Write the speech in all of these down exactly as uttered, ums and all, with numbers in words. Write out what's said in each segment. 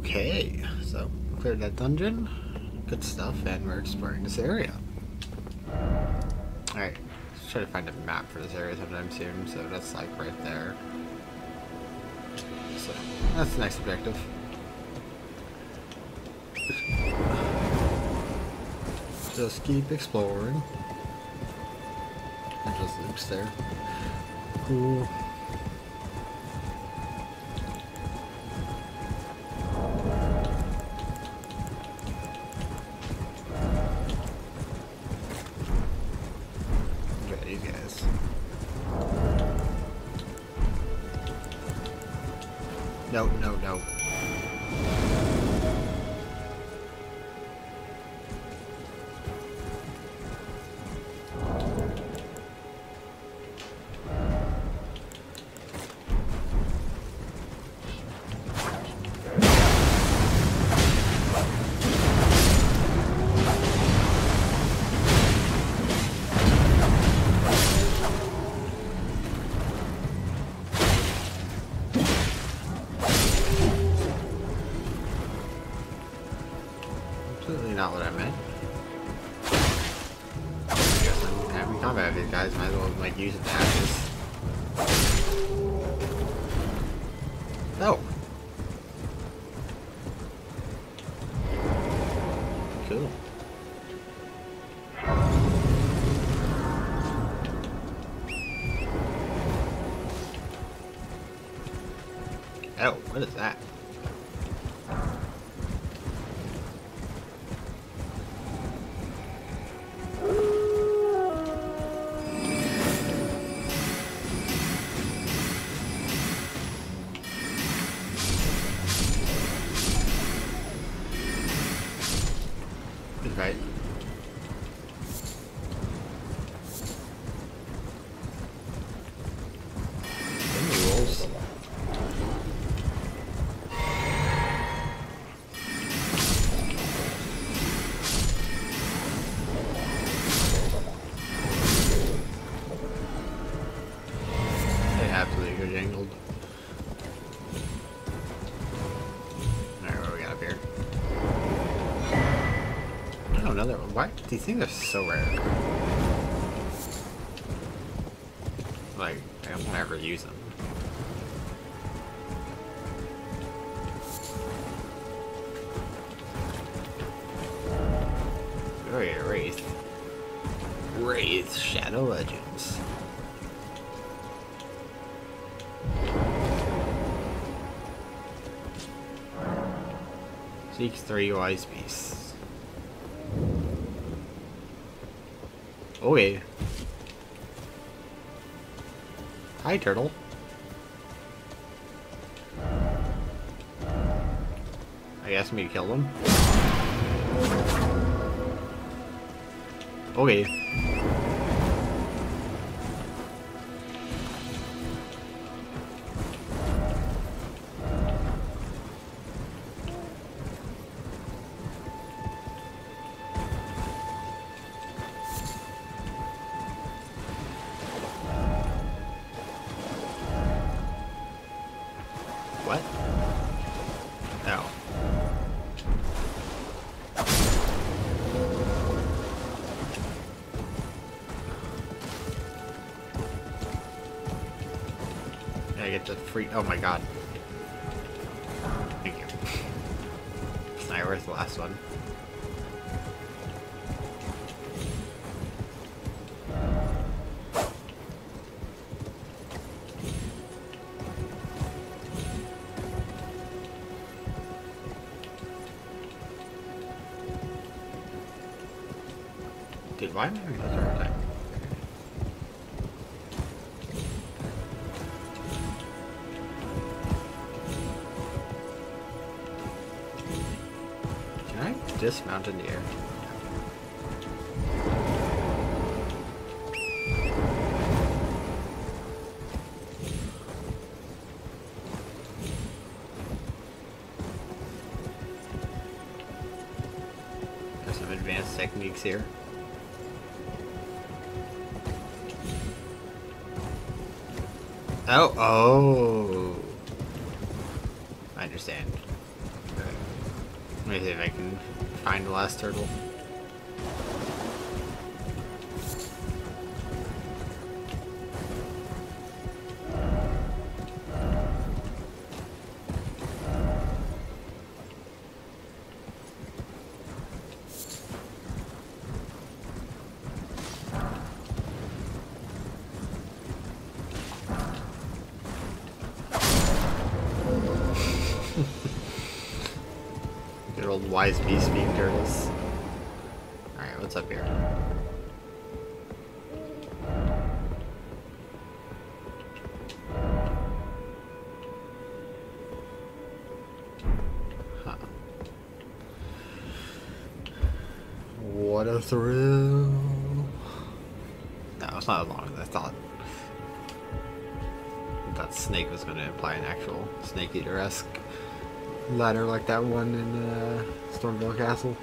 Okay, so cleared that dungeon. Good stuff, and we're exploring this area. Alright, let's try to find a map for this area sometime soon. So that's like right there. So that's the next objective. Just keep exploring. And just loops there. Cool. No, no, no. Completely not what I meant. I guess I'm having combat with these guys, might as well like use it to axes. No. Cool. Oh, what is that? Right. Rules. They absolutely go jangled. Alright, what do we got up here? Oh, another one. Why? These things are so rare. Like, I don't ever use them. Oh yeah, Wraith. Wraith Shadow Legends. Seeks three wise beasts. Okay. Hi, turtle. I guess me to kill them. Okay. What? Oh. I get the free. Oh my god. Thank you. Alright, where's the last one? Dude, why am I having such a hard time? Can I dismount in the air? Got some advanced techniques here. Oh, oh. I understand. Okay. Let me see if I can find the last turtle. Good old wise beast being turtles. Alright, what's up here? Huh. What a thrill. No, it's not as long as I thought. I thought snake was going to imply an actual snake eater-esque ladder like that one in uh, Stormville Castle.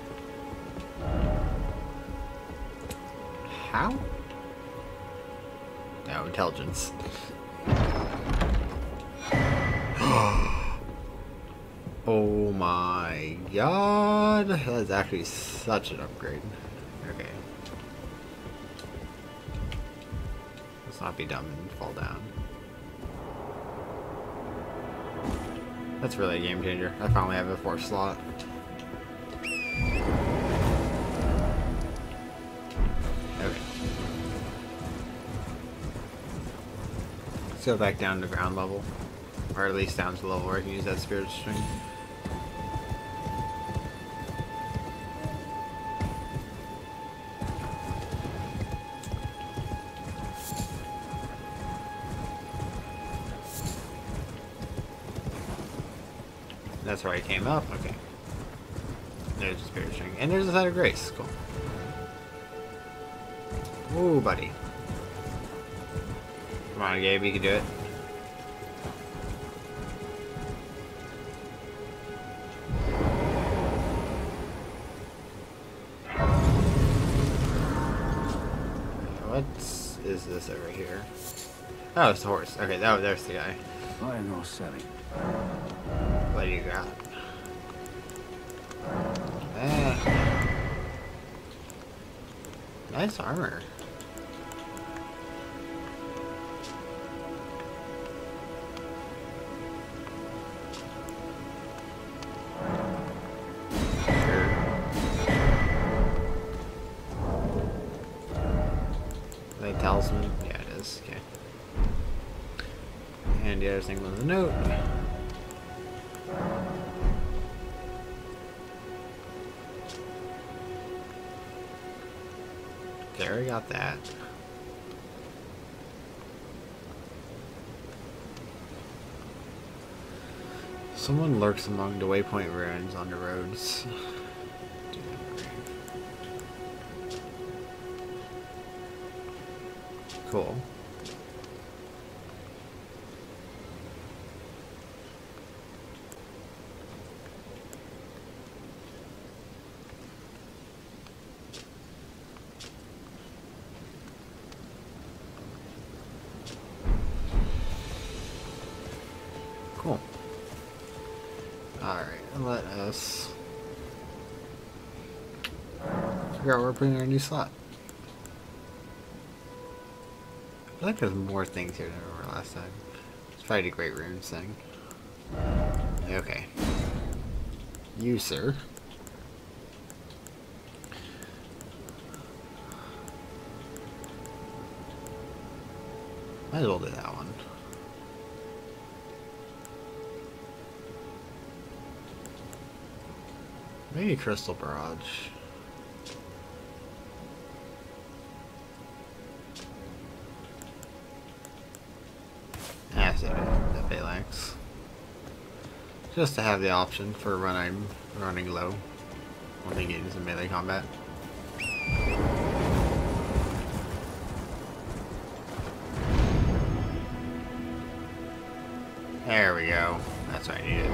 How? No, intelligence. Oh my god! That's actually such an upgrade. Okay. Let's not be dumb and fall down. That's really a game changer. I finally have a fourth slot. Okay. Let's go back down to ground level. Or at least down to the level where I can use that spirit string. That's where I came up. Okay. There's a spirit string. And there's a side of grace. Cool. Ooh, buddy. Come on, Gabe. You can do it. What is this over here? Oh, it's the horse. Okay, that, there's the guy. Buying or selling? What do you got? Ah. Nice armor. Sure. Like talisman? Yeah, it is. Okay. And the other thing was a note. There, I got that. Someone lurks among the waypoint ruins on the roads. Cool. Cool. Alright, let us figure out where we're putting our new slot. I feel like there's more things here than there were last time. Let's try the Great Runes thing. Okay. You, sir. Might as well do that one. Maybe Crystal Barrage. Ah, save it. The Phalanx. Just to have the option for when I'm running low. When they get into melee combat. There we go. That's what I needed.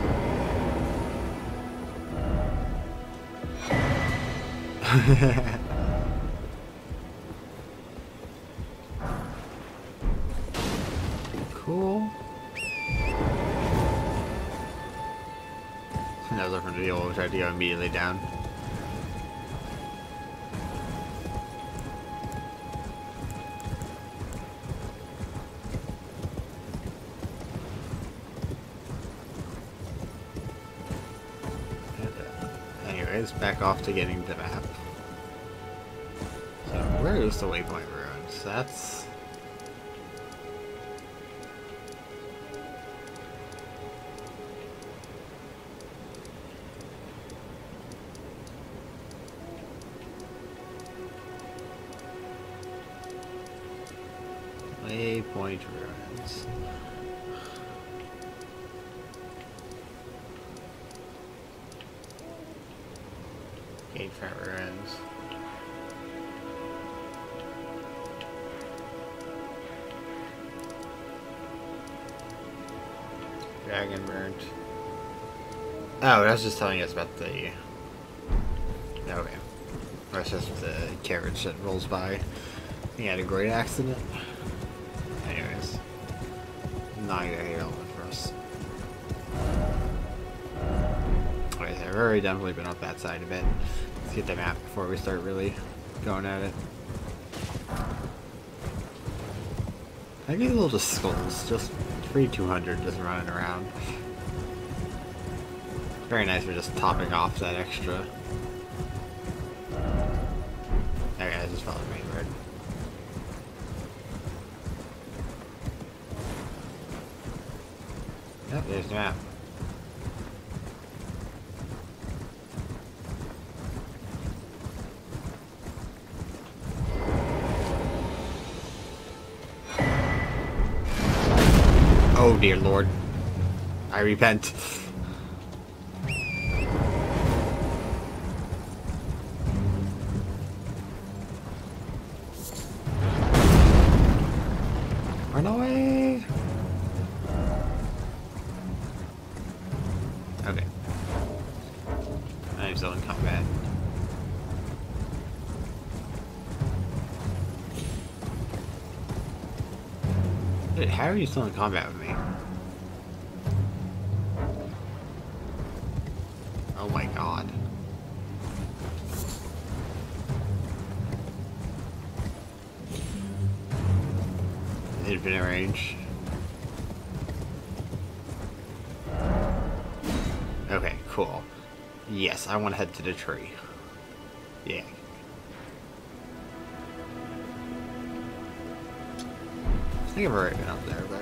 Cool. No I was looking for the deal, we tried to go immediately down. Anyways, back off to getting the map. So, where is the Waypoint Ruins? That's... Waypoint Ruins. Gate Front Ruins. Dragon Burnt. Oh, that's just telling us about the... Okay. That's just the carriage that rolls by. He had a great accident. Anyways. Not gonna hit element for us. Okay, so I've already definitely been up that side a bit. Let's get the map before we start really going at it. I get a little just skulls, just free two hundred just running around. Very nice for just topping off that extra. Okay, I just followed the main road. Yep, there's the map. Oh dear Lord. I repent. Run away! Okay. I'm still in combat. Dude, how are you still in combat with me? Oh my god. Infinite range. Okay, cool. Yes, I want to head to the tree. Yeah. I think I've already been up there, but...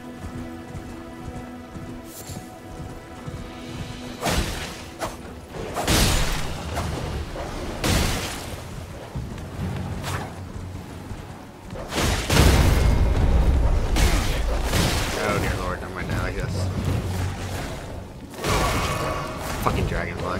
Oh dear Lord, I'm going down like this. Fucking dragonfly.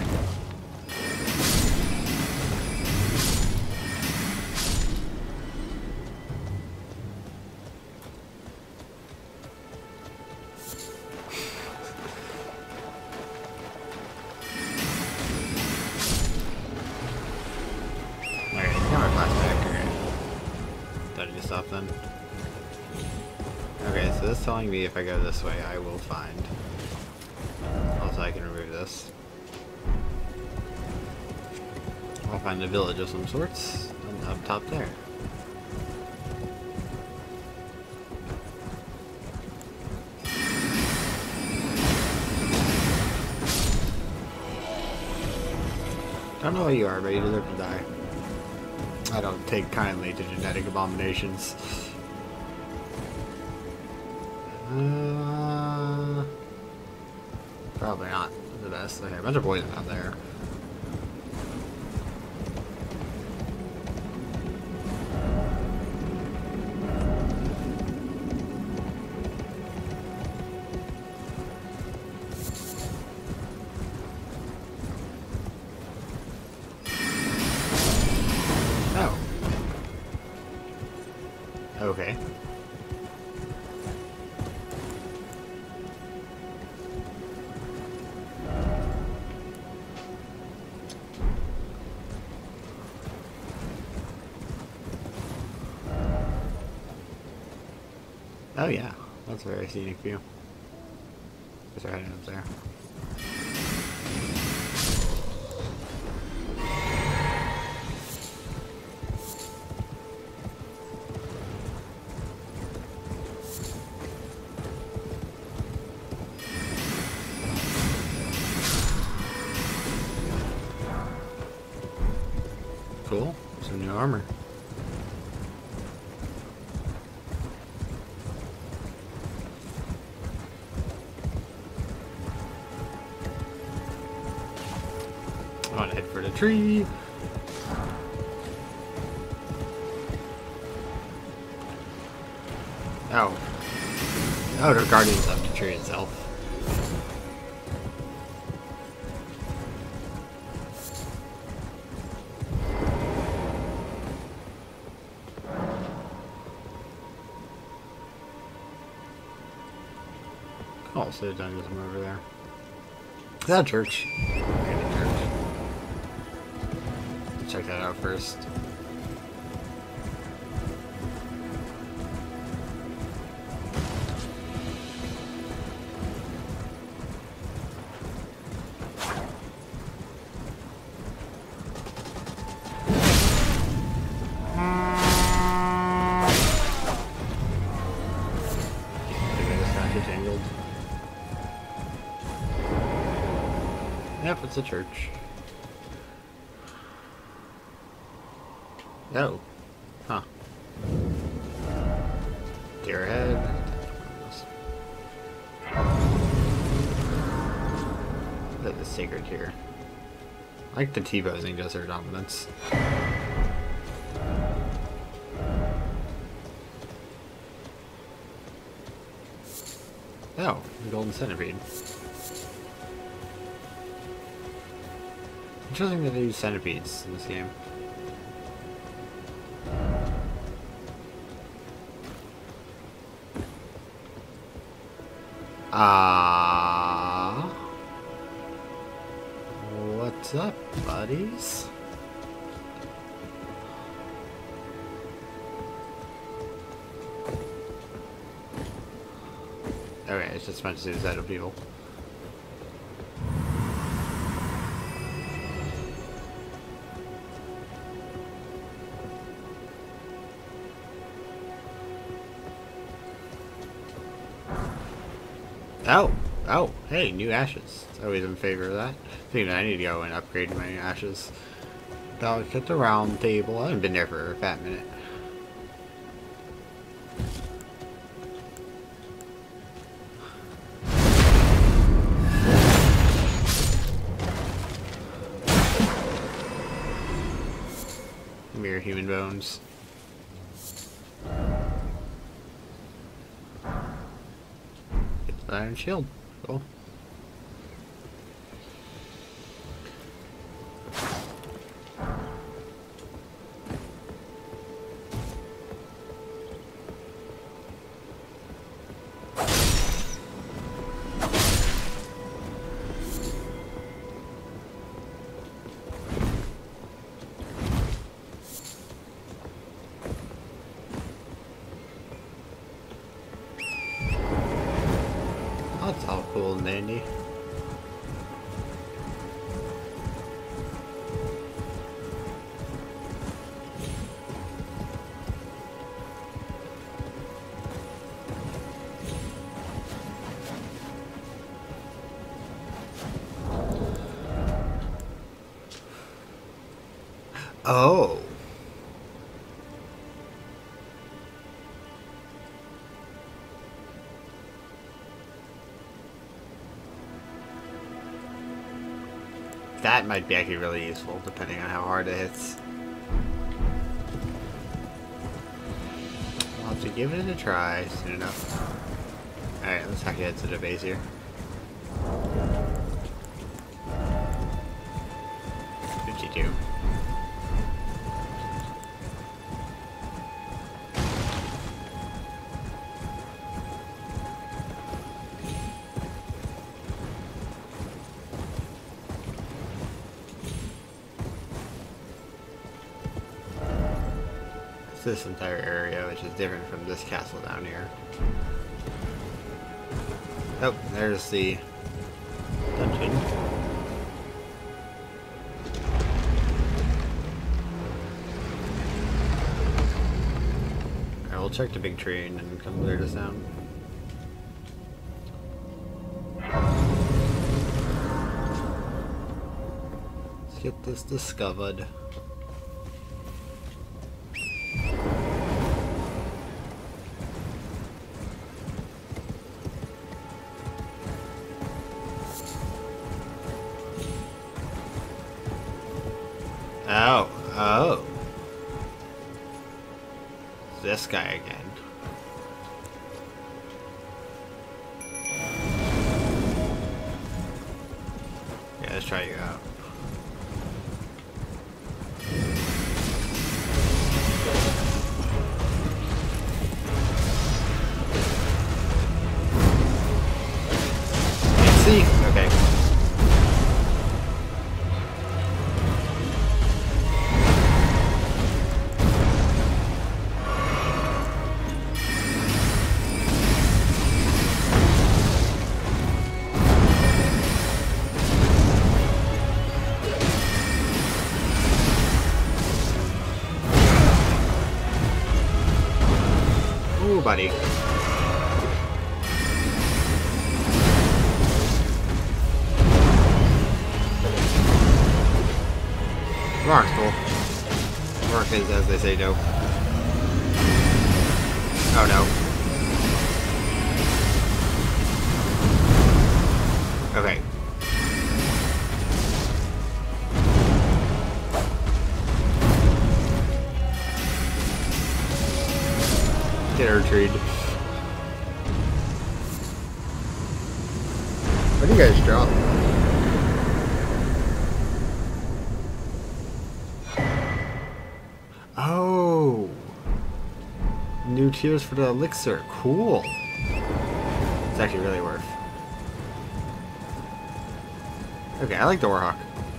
Okay, now my blast back. Okay. Did I just stop then? Okay, so this is telling me if I go this way, I will find. Also, I can remove this. I'll find a village of some sorts up top there. I don't know who you are, but you deserve to die. I don't take kindly to genetic abominations. Uh, probably not the best. Okay, a bunch of poison out there. Oh. Okay. Oh yeah, that's a very scenic view. Just right up there. Cool. Some new armor. I want to head for the tree. Oh. Oh, they're guardians of the tree itself. Oh, so the dungeons from over there. Is that a church? Okay, the church. Check that out first. Yep, it's a church. Oh. Huh. Deer ahead. Look at the sacred here. I like the T-posing desert dominance. Oh, the golden centipede. Interesting that they use centipedes in this game. Ah, uh, what's up, buddies? Okay, it's just a bunch of suicidal people. Oh, oh, hey, new ashes. Always in favor of that. Thinking I need to go and upgrade my ashes. Dog at the round table. I haven't been there for a fat minute. Mere human bones. Iron shield. Cool. That's all cool and dandy. Oh. That might be actually really useful, depending on how hard it hits. I'll have to give it a try soon enough. Alright, let's actually head to the base here. fifty-two. This entire area, which is different from this castle down here. Oh, there's the dungeon. Alright, we'll check the big tree and then come clear this down. Let's get this discovered. Oh, oh. This guy again. Yeah, let's try you out. Can't see. Okay. Ooh, buddy. Rock's cool. Rock is, as they say, dope. Oh no. Okay. Get her retreat. What do you guys draw? Oh, new tiers for the elixir. Cool. It's actually really worth. Okay, I like the Warhawk.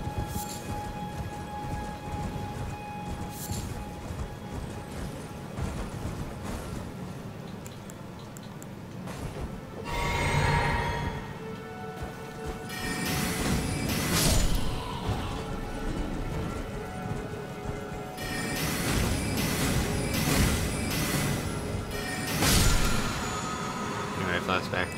Flashback.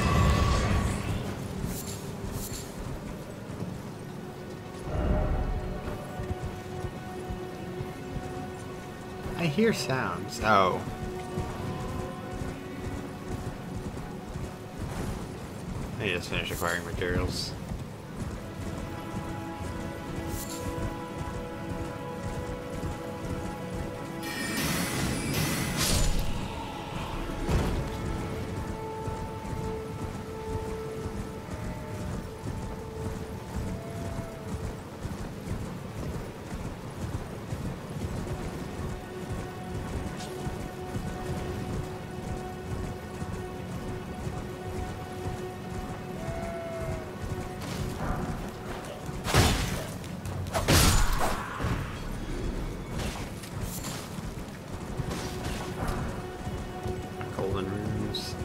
I hear sounds. Oh. I just finished acquiring materials. Golden runes.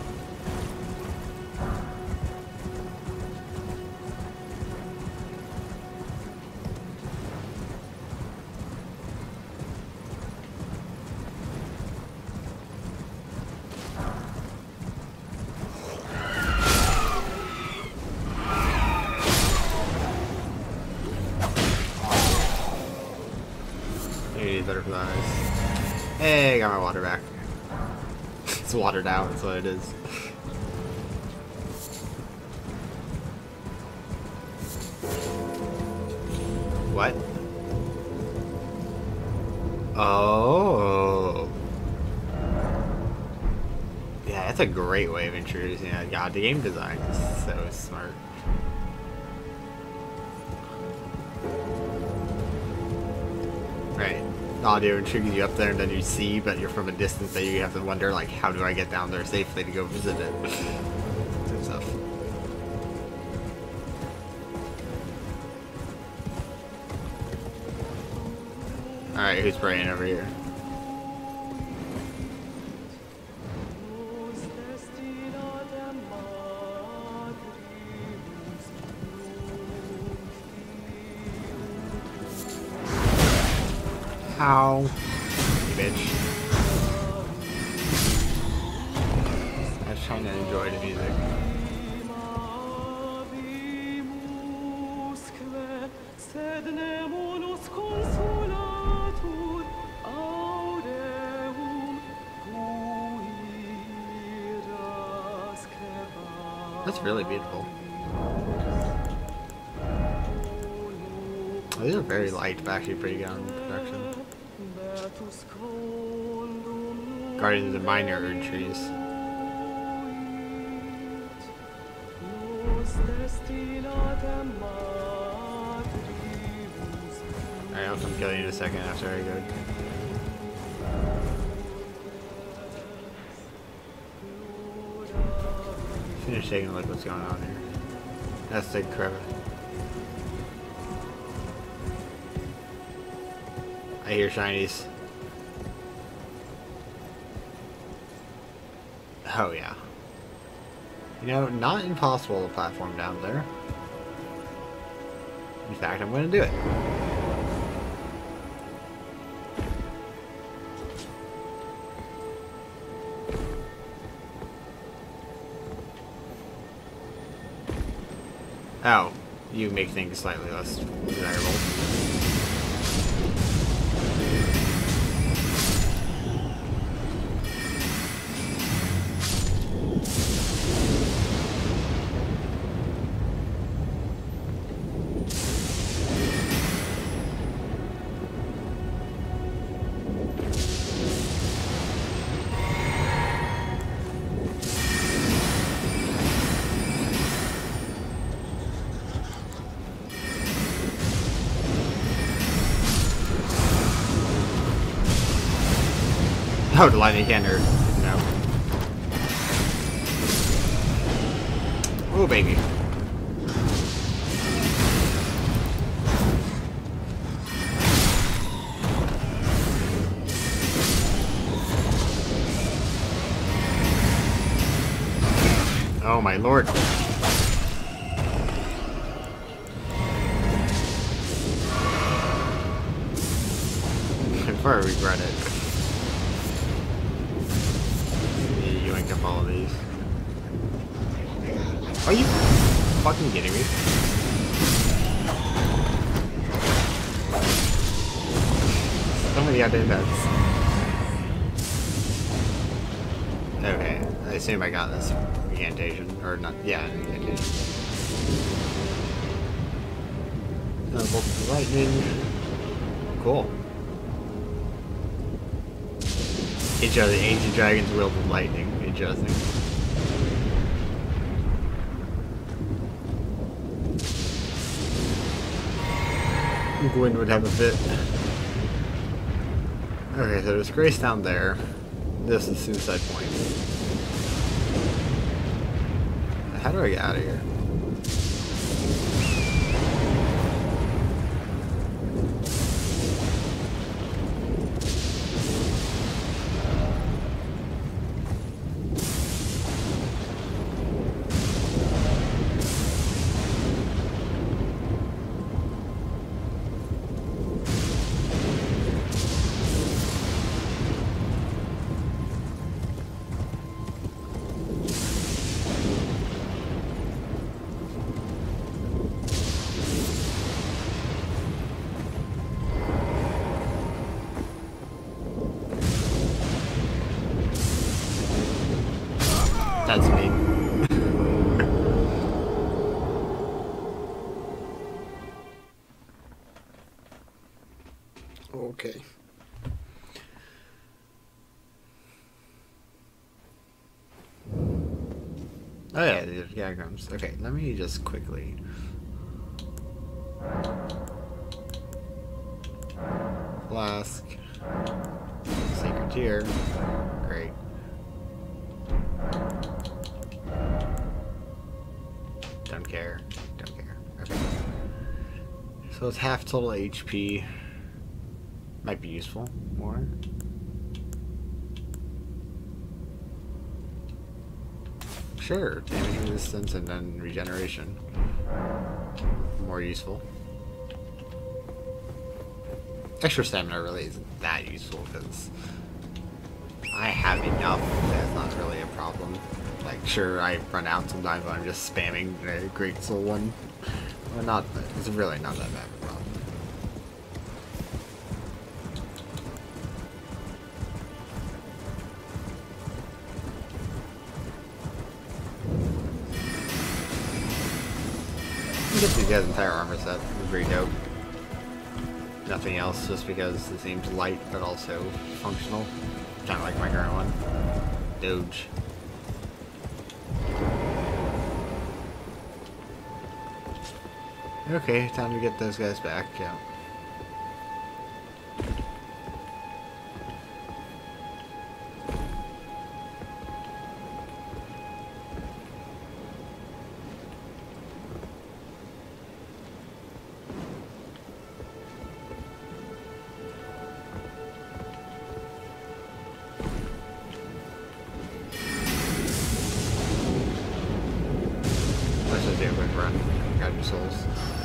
Hey, butterflies. Hey, got my water back. It's watered out, that's what it is. What? Oh. Yeah, that's a great way of introducing it. God, the game design is so smart. Right. Audio intrigues you up there and then you see, but you're from a distance that you have to wonder, like, how do I get down there safely to go visit it? Good stuff. Alright, who's praying over here? Ow. You bitch. I was trying to enjoy the music. That's really beautiful. Well, these are very light, but actually pretty good on production. Guardians of Minor trees. Alright, I'll come kill you in a second after I go. Finish taking a look what's going on here. That's the crap. I hear shinies. Oh yeah. You know, not impossible to platform down there. In fact, I'm going to do it. Oh, you make things slightly less desirable. Oh, the lightning can't hurt. No. Oh, baby. Oh, my lord. Before I regret it. Up all of these. Are you fucking kidding me? So many goddamn bets. Okay, I assume I got this incantation, or not? Yeah, incantation. Uh, bolt of lightning. Cool. Each of the ancient dragons wielded lightning. Interesting. Gwyn would have a fit. Okay, so there's Grace down there. This is Suicide Point. How do I get out of here? That's me. Okay. Oh yeah, the diagrams. Okay, let me just quickly. Flask. Sacred Tear. Great. Don't care. Don't care. Okay. So it's half total H P. Might be useful. More. Sure. Damage resistance and then regeneration. More useful. Extra stamina really isn't that useful because I have enough. That's not really a problem. Like, sure, I run out sometimes when I'm just spamming the Great Soul one. Well, not, it's really not that bad of a problem. You get these guys' entire armor set. It's pretty dope. nothing else, just because it seems light but also functional. Kind of like my current one. Doge. Okay, time to get those guys back, yeah. Let's just do a quick run. Grab your souls.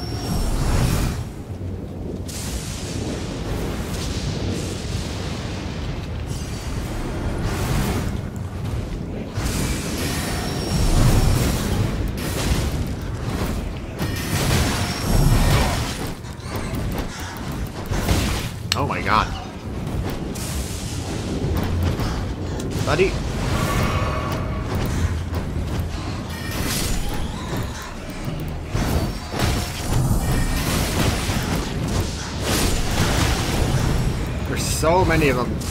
Oh my god. Buddy. There's so many of them.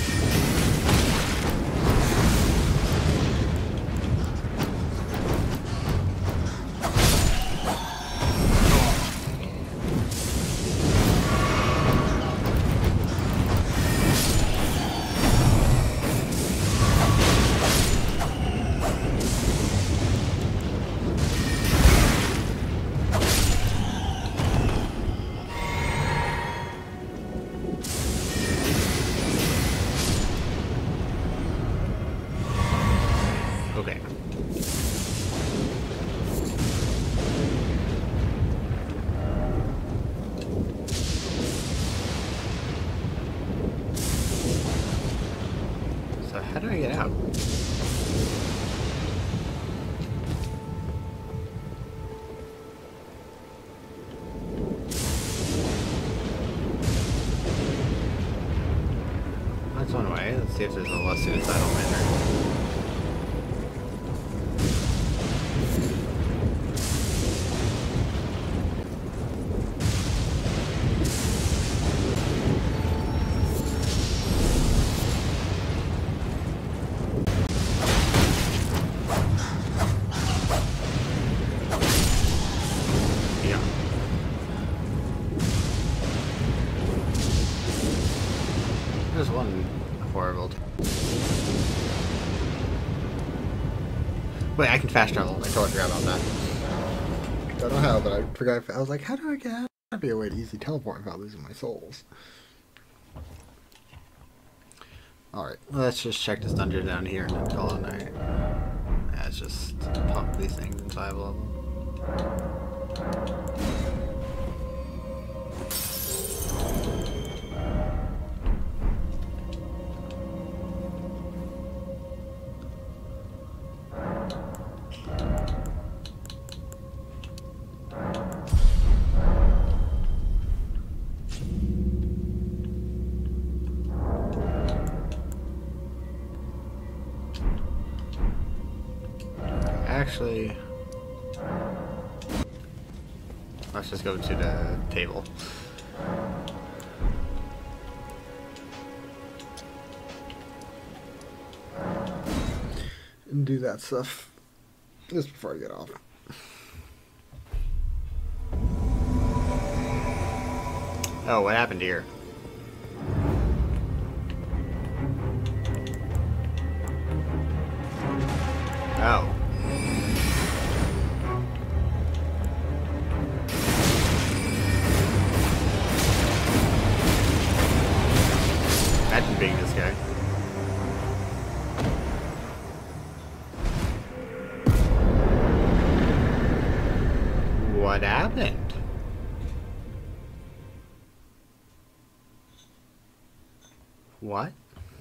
Okay. So how do I get out? That's one way. Let's see if there's a less suicidal manner. There's one horrible. Wait, I can fast travel. I totally forgot about that. I don't know how, but I forgot. I was like, how do I get out? That'd be a way to easy teleport without losing my souls. Alright, let's just check this dungeon down here and then call it a night. Yeah, it's just pump these things in five level. Actually, let's just go to the table. And do that stuff just before I get off. Oh, what happened here? Oh. Imagine being this guy. What happened? What?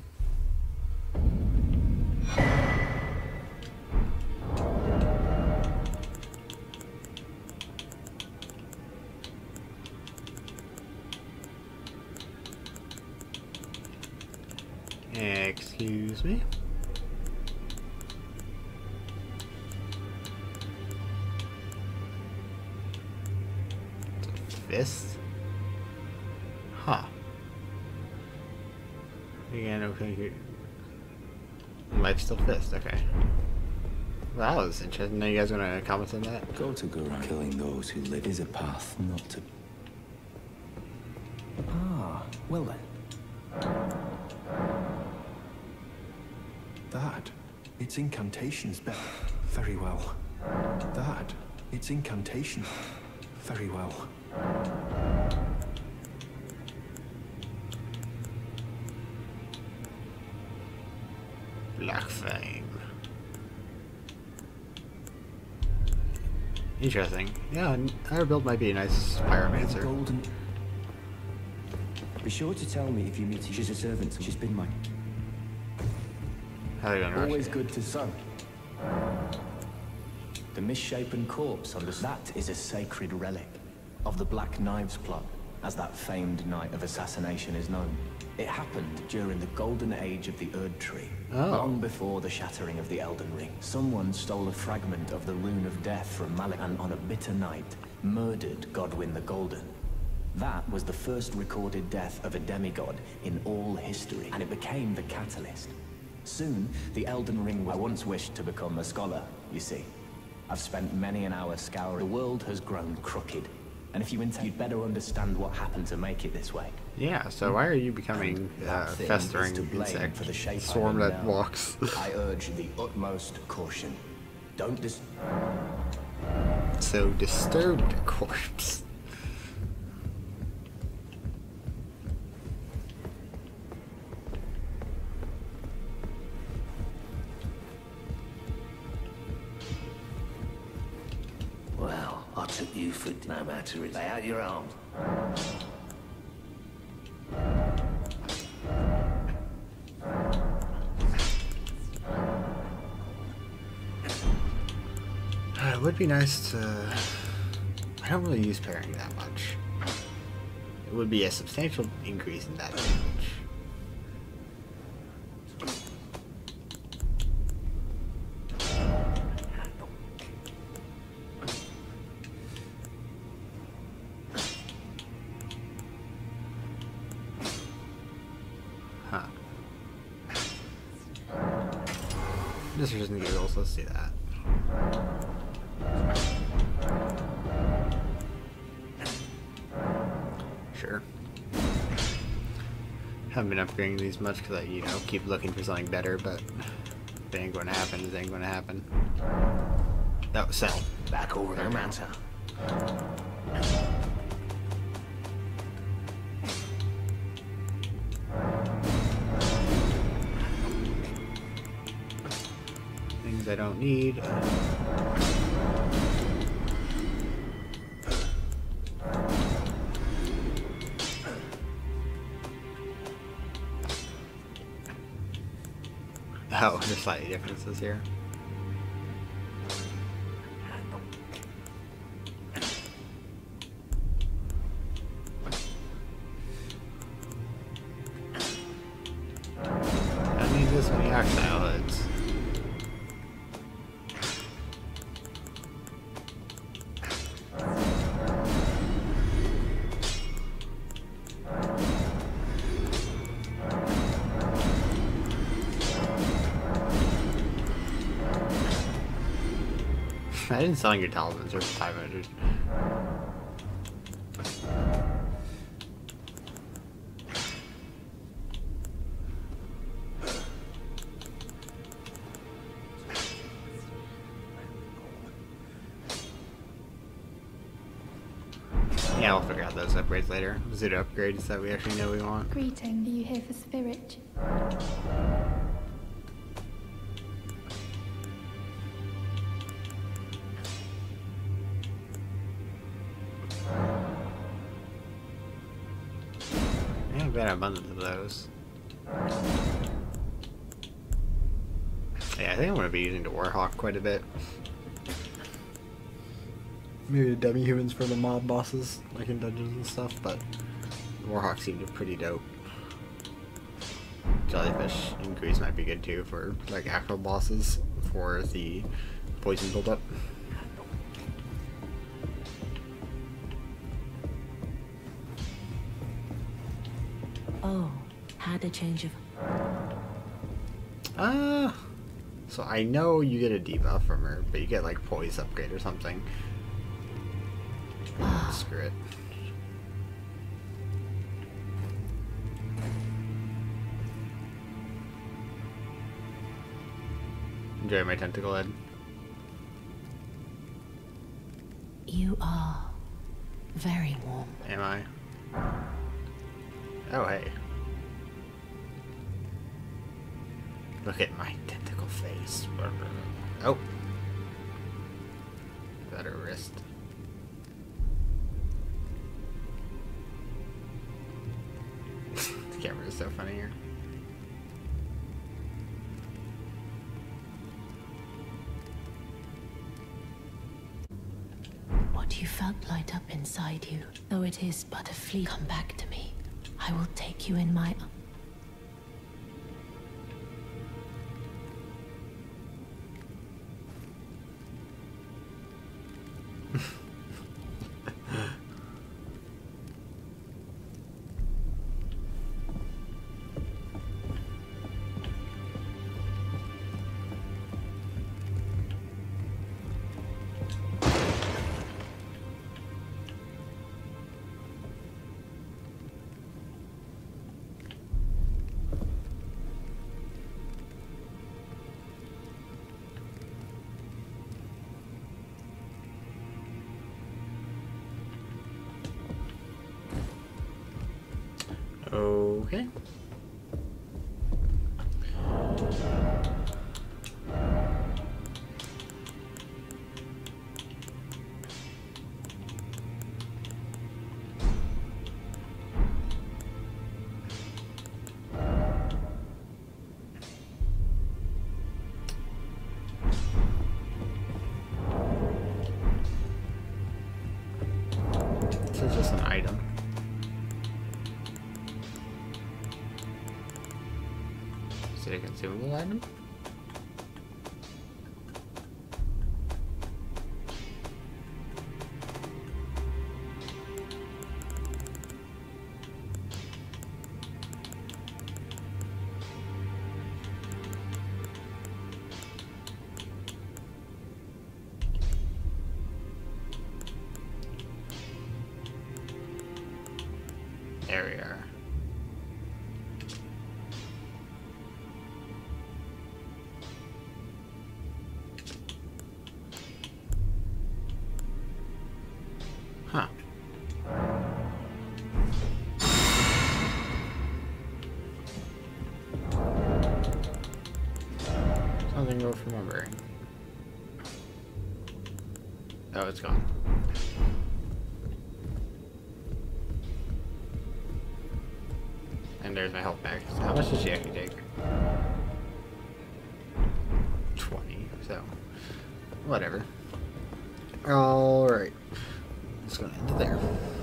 Excuse me? Fist? Huh. Again, okay. Life still fist, okay. Well, that was interesting. Now you guys want to comment on that? Go to Gurun. Killing those who live is a path not to... Ah, well then. Dad, its incantations better. Very well. Dad, its incantation. Very well. Black Fang. Interesting. Yeah, our build might be a nice pyromancer. Golden. Be sure to tell me if you meet her. She's a servant. She's been my... How are you gonna Always good to sew. The misshapen corpse on the... That is a sacred relic of the Black Knives plot, as that famed night of assassination is known. It happened during the golden age of the Erd Tree, oh. long before the shattering of the Elden Ring. Someone stole a fragment of the Rune of Death from Malik and on a bitter night murdered Godwyn the Golden. That was the first recorded death of a demigod in all history, and it became the catalyst. Soon, the Elden Ring... I once wished to become a scholar, you see. I've spent many an hour scouring. The world has grown crooked, and if you intend, you'd better understand what happened to make it this way. Yeah, so why are you becoming uh, festering insect for the shape swarm that now. walks? I urge the utmost caution. Don't dis- So disturb the corpse. Well, I took you for no matter it. Lay out your arms. It would be nice to... I don't really use parrying that much. It would be a substantial increase in that damage. Huh. This isn't good rolls, let's do that. Sure. Haven't been upgrading these much because I, you know, keep looking for something better, but if it ain't going to happen, it ain't going to happen. That was sell. Back over the matter. Things I don't need. Oh, there's slightly differences here. I need this many Oxile hoods. I didn't sell your talismans for five hundred. Yeah, we'll figure out those upgrades later. Zero upgrades that we actually know we want. Greeting, are you here for spirit? Yeah, I've got an abundance of those. Yeah, I think I'm going to be using the Warhawk quite a bit. Maybe the demi-humans for the mob bosses, like in dungeons and stuff, but Warhawk seemed pretty dope. Jellyfish increase might be good too for like actual bosses for the poison buildup. Oh, had a change of... Uh, so I know you get a debuff from her, but you get like poise upgrade or something. Screw it. Enjoy my tentacle head. You are very warm. Am I? Oh, hey. Look at my tentacle face. Oh. Is that her wrist? The camera is so funny here. What you felt light up inside you, though it is but a flea, come back to me. I will take you in my... Okay. This is just an item. Is it a consumable item? There we are. Huh. Something worth remembering. Oh, it's gone. And there's my health back. So how much does she actually take? twenty, so whatever. Alright. Just gonna end it there.